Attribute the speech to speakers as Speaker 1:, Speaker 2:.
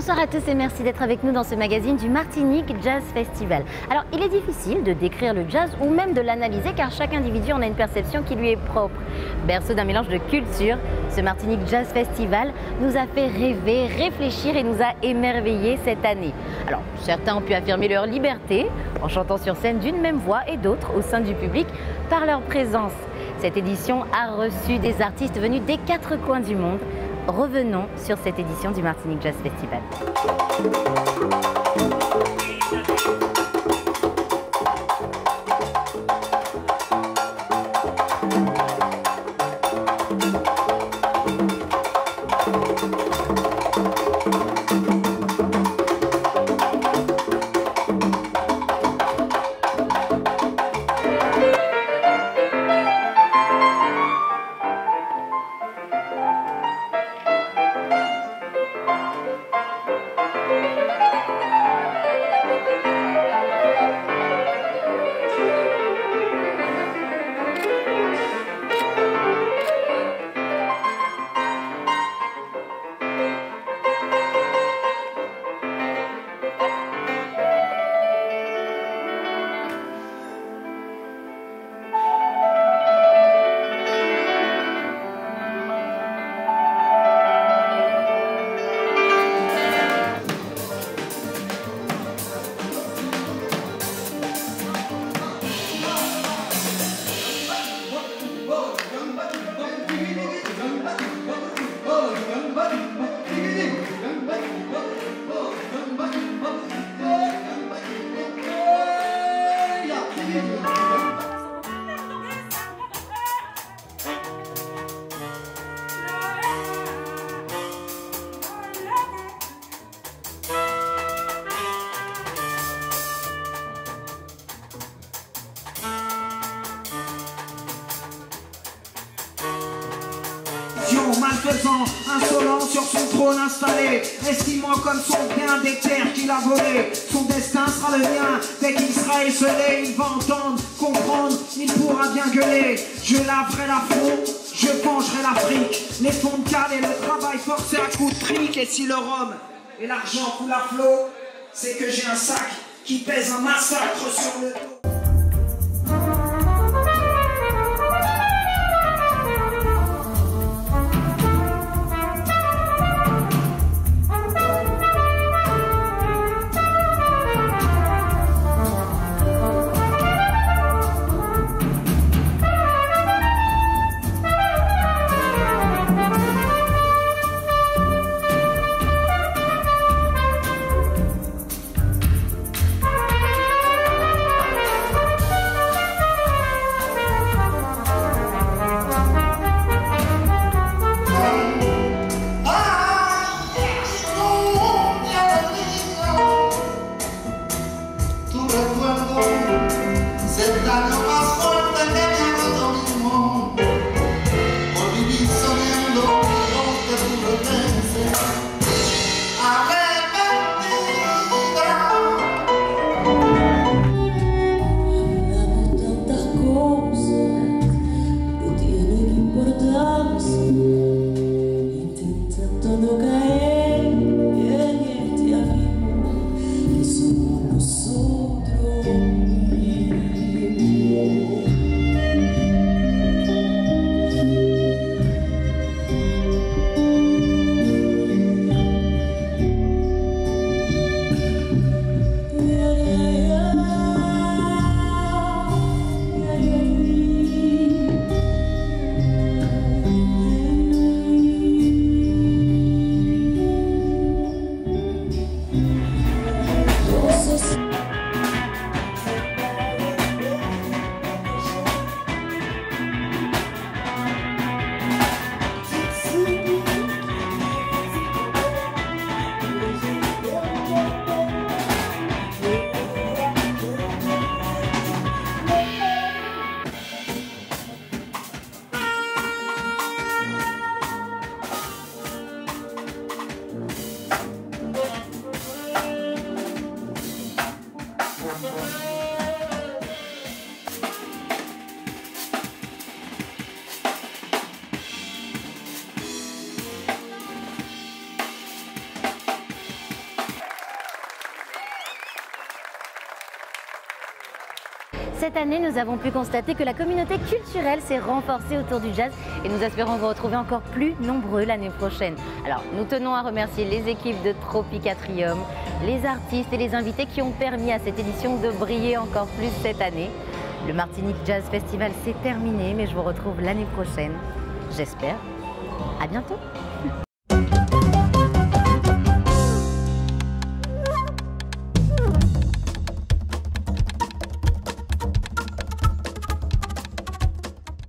Speaker 1: Bonsoir à tous et merci d'être avec nous dans ce magazine du Martinique Jazz Festival. Alors, il est difficile de décrire le jazz ou même de l'analyser car chaque individu en a une perception qui lui est propre. Berceau d'un mélange de cultures, ce Martinique Jazz Festival nous a fait rêver, réfléchir et nous a émerveillés cette année. Alors, certains ont pu affirmer leur liberté en chantant sur scène d'une même voix et d'autres au sein du public par leur présence. Cette édition a reçu des artistes venus des 4 coins du monde. Revenons sur cette édition du Martinique Jazz Festival.
Speaker 2: Malfaisant, insolent sur son trône installé, estimant comme son bien des terres qu'il a volées. Son destin sera le mien, dès qu'il sera esselé, il va entendre, comprendre, il pourra bien gueuler. Je laverai l'affront, je vengerai l'Afrique, les fonds de cale et le travail forcé à coups de trique. Et si le rhum et l'argent coulent à flot, c'est que j'ai un sac qui pèse un massacre sur le dos.
Speaker 1: Cette année, nous avons pu constater que la communauté culturelle s'est renforcée autour du jazz et nous espérons vous retrouver encore plus nombreux l'année prochaine. Alors, nous tenons à remercier les équipes de Tropicatrium, les artistes et les invités qui ont permis à cette édition de briller encore plus cette année. Le Martinique Jazz Festival s'est terminé, mais je vous retrouve l'année prochaine, j'espère. À bientôt.